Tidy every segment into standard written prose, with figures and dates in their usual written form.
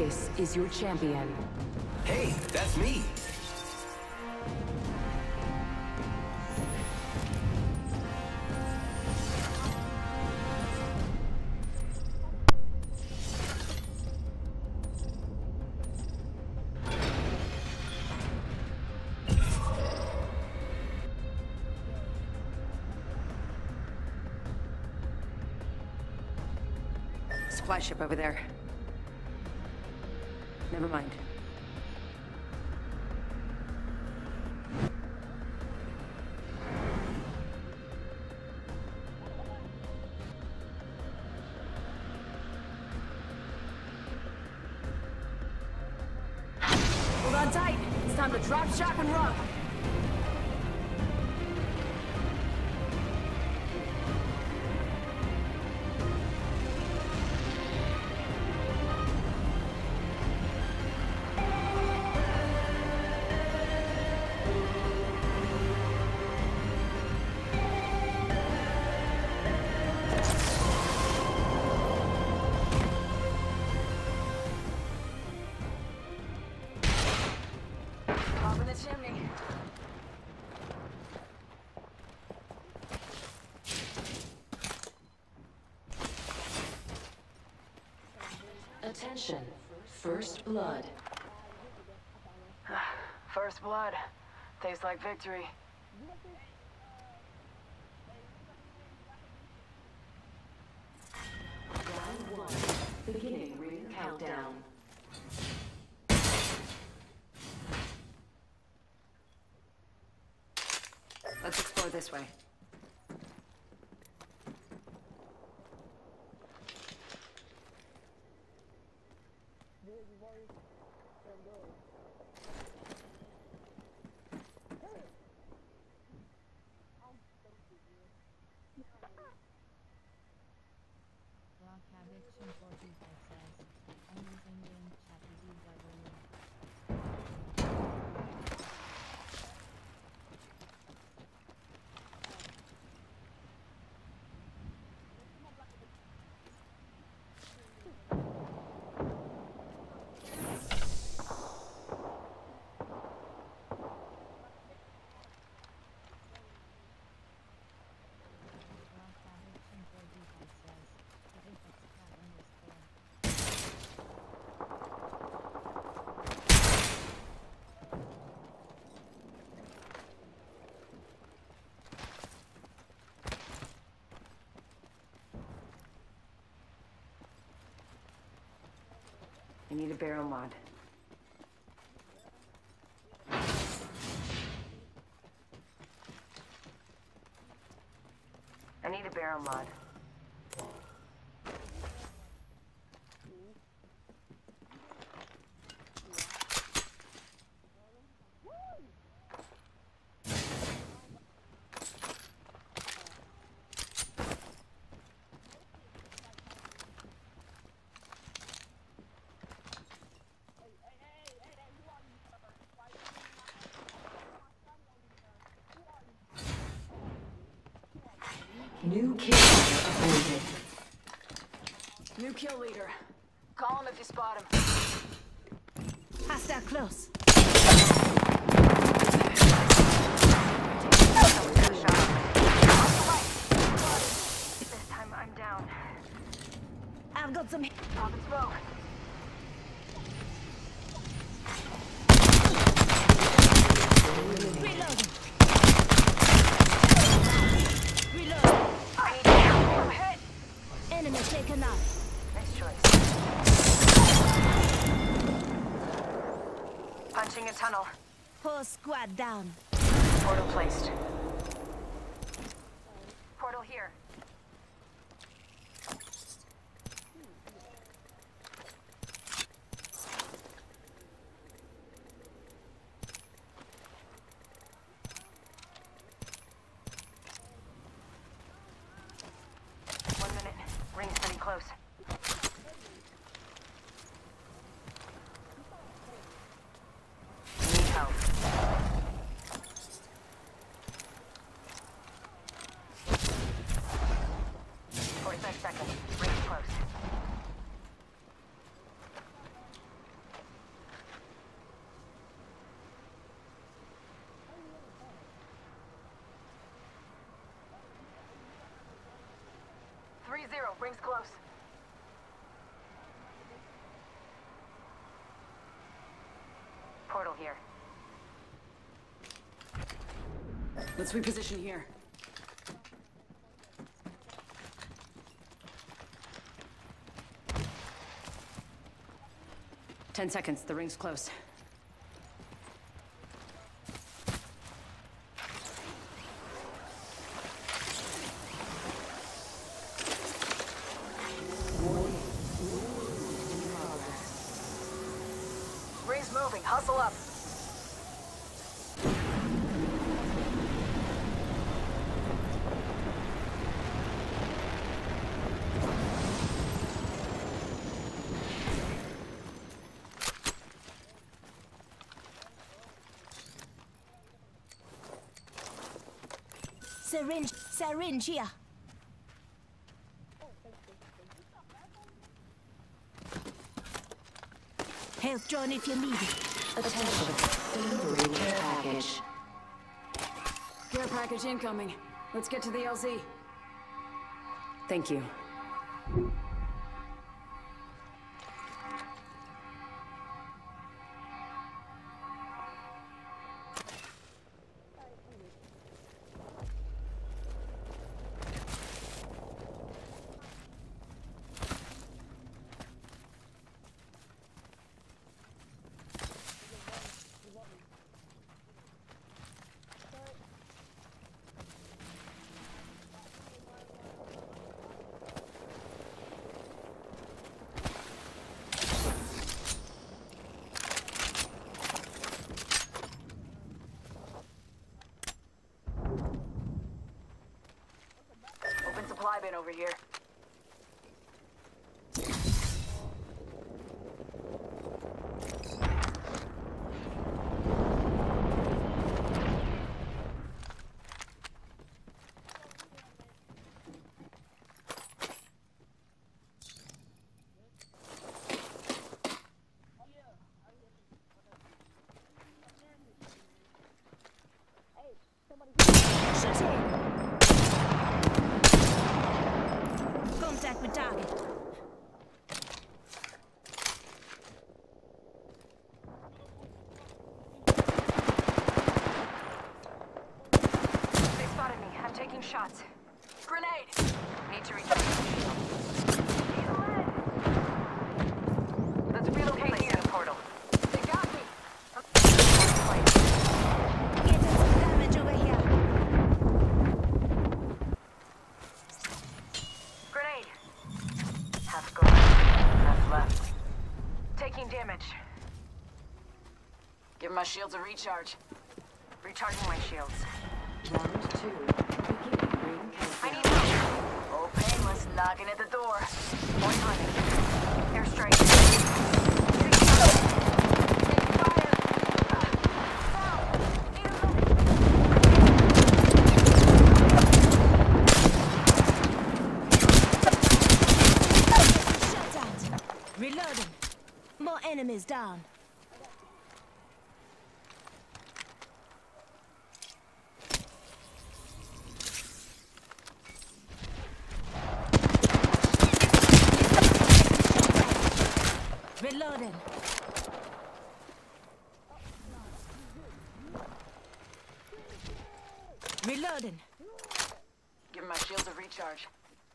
This is your champion. Hey, that's me! Supply ship over there. Never mind. Hold on tight. It's time to drop, shop, and run. Chimney. Attention. First blood. First blood. Tastes like victory. Round 1. Beginning ring countdown. Let's explore this way. I need a barrel mod. I need a barrel mod. New kill leader appointed. New kill leader. Call him if you spot him. Hostile close. This time I'm down. I've got some. Pop and smoke. Reloading. I'm hit. Enemy taken out. Nice choice. Punching a tunnel. Whole squad down. Portal placed. Portal here. Ring's pretty close. Need help. 3-0, rings close. Portal here. Let's reposition here. Ten seconds, the ring's close. Ring's moving, hustle up. Syringe here. Health drone if you need it. Attention. Delivering care package. Care package incoming. Let's get to the LZ. Thank you. Open supply bin over here. Shoot him. Contact with target. They spotted me. I'm taking shots. Grenade! Need to recharge my shield. Let's relocate here. The portal. They got me! Getting some damage over here. Grenade. Half gone. Half left. Taking damage. Give my shields a recharge. Recharging my shields. Round 2. Beginning ring I countdown. need help. Oh, painless, knocking at the door. Point hunting. Airstrike. Getting shot. Take fire! Need a minute. Shut out. Reloading. More enemies down. Reloading. Reloading. Give my shields a recharge.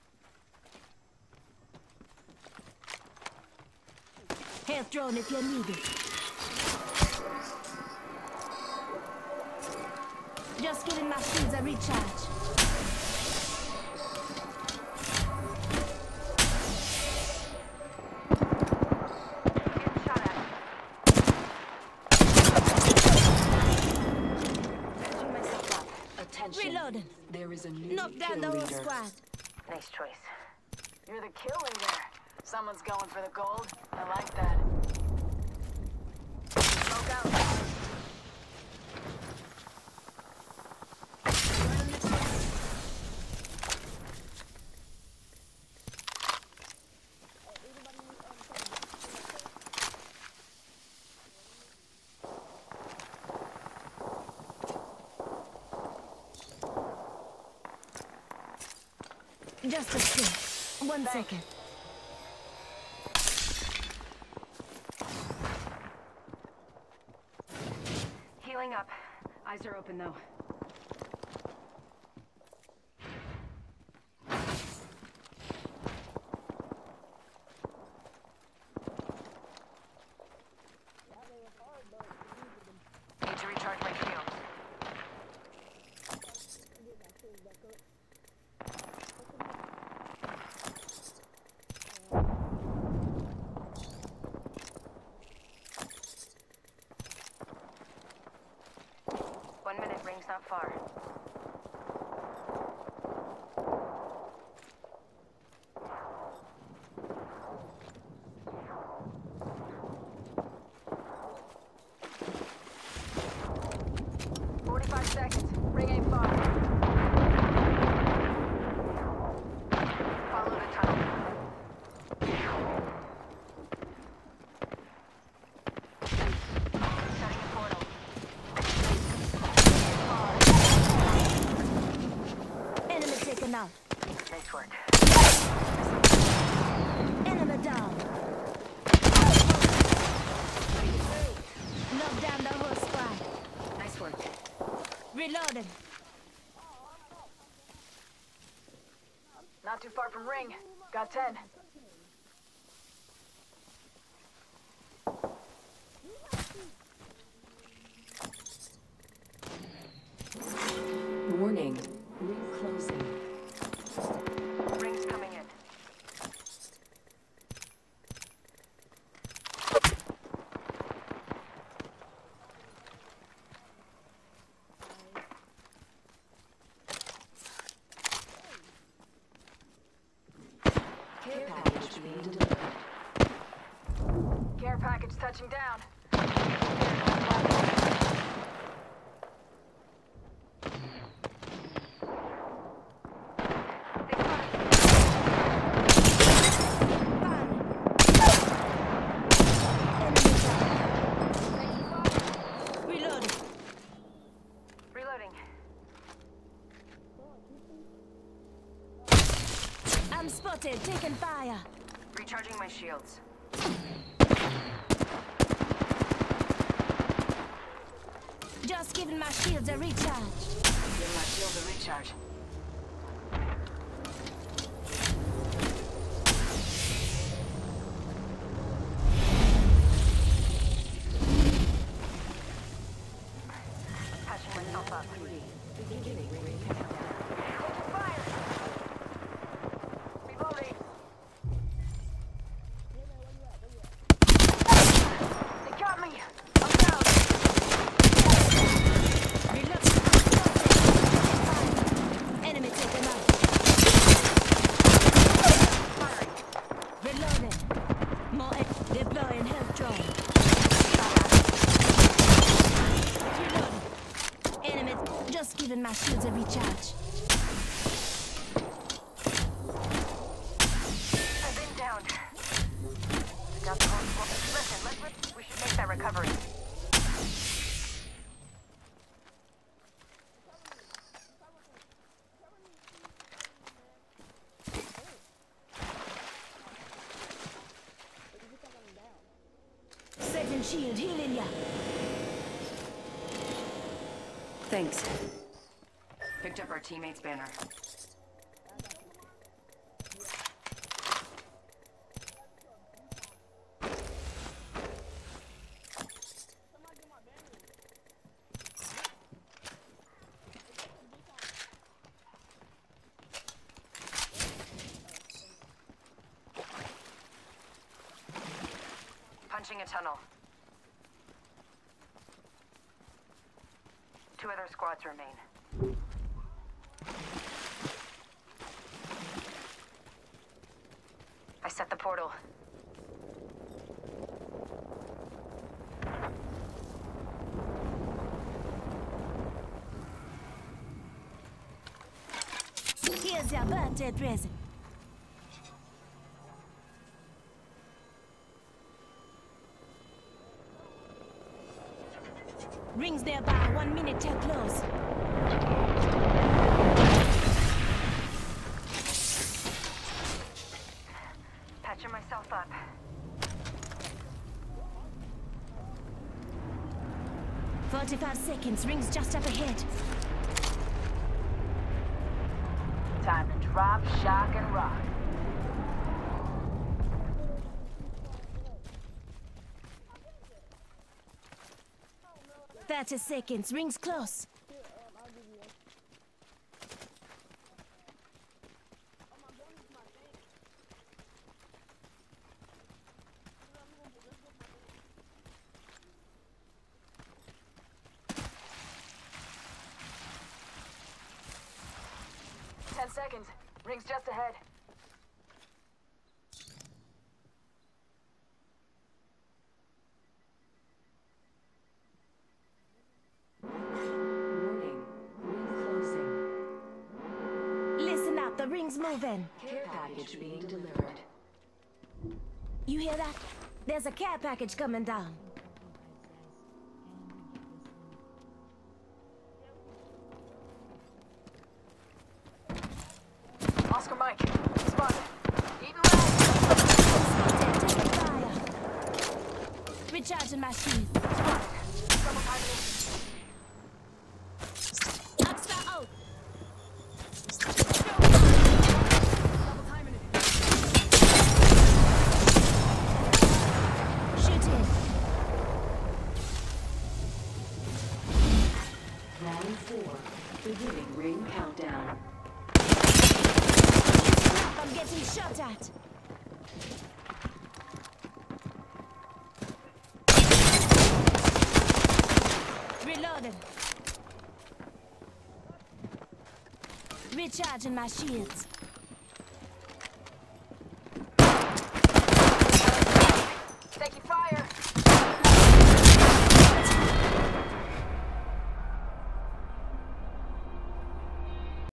Health drone if you need it. Just giving my shields a recharge. Getting shot at. Patching myself up. Attention. Reloading. There is a new Knock down kill the whole leader. squad. Nice choice. You're the kill leader. Someone's going for the gold. I like that. Smoke out. Just a sec. 1 second. Healing up. Eyes are open though. Need to recharge my shield. Ring's not far. Ring ain't far. Follow the tunnel. Setting a portal. Enemy taken out. Nice work. Enemy down. Knock down the whole squad. Nice work. Reloading. Not too far from ring. Got 10. Warning. Ring closing. Ring's coming in. Care package being delivered. Care package touching down. Reloading. Reloading. I'm spotted. Taking fire. Recharging my shields. Just giving my shields a recharge. Give my shields a recharge. Patching myself up. Beginning ring countdown. Taking fire! Reloading. They got me! I'm down! Reloading. Enemy taken out. Firing. Reloading. More deploying health drone. Reloading. Enemy just giving my shields a recharge. I've been downed. Got the whole squad. Listen, we should make that recovery. Setting shield, healing ya. Thanks. Picked up our teammate's banner. Punching a tunnel. 2 other squads remain. I set the portal. Here's your birthday present. Rings nearby, 1 minute till close. 45 seconds. Rings just up ahead. Time to drop, shock, and rock. Thirty seconds. Rings close. Seconds. Rings just ahead. Warning. Ring closing. Listen up. The ring's moving. Care package being delivered. You hear that? There's a care package coming down. Oscar Mike. Spotted. Eaton low. Spotted. Taking fire. Recharging my shield. Spotted. Double time it. Oxford out. Double timing it. Shoot in. Round 4. Beginning ring countdown. I'm getting shot at. Reloading. Recharging my shields.